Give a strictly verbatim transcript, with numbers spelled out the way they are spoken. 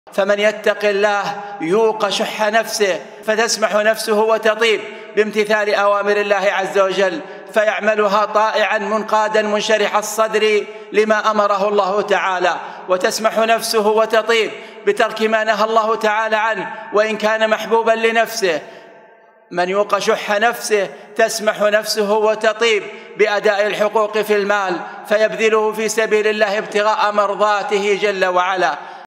فمن يتق الله يوق شح نفسه فتسمح نفسه وتطيب بامتثال أوامر الله عز وجل، فيعملها طائعا منقادا منشرح الصدر لما أمره الله تعالى، وتسمح نفسه وتطيب بترك ما نهى الله تعالى عنه وإن كان محبوبا لنفسه. من يوق شح نفسه تسمح نفسه وتطيب بأداء الحقوق في المال فيبذله في سبيل الله ابتغاء مرضاته جل وعلا.